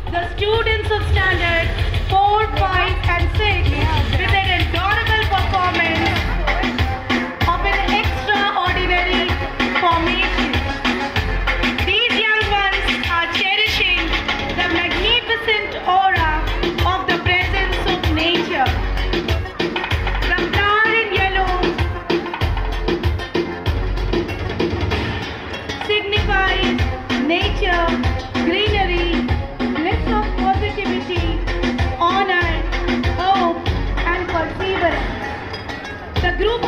The students of standard 4, 5 and 6 with their adorable performance of an extraordinary formation. These young ones are cherishing the magnificent aura of the presence of nature. The flower in yellow signifies nature, greenery, bliss of positivity, honor, hope and perseverance. The group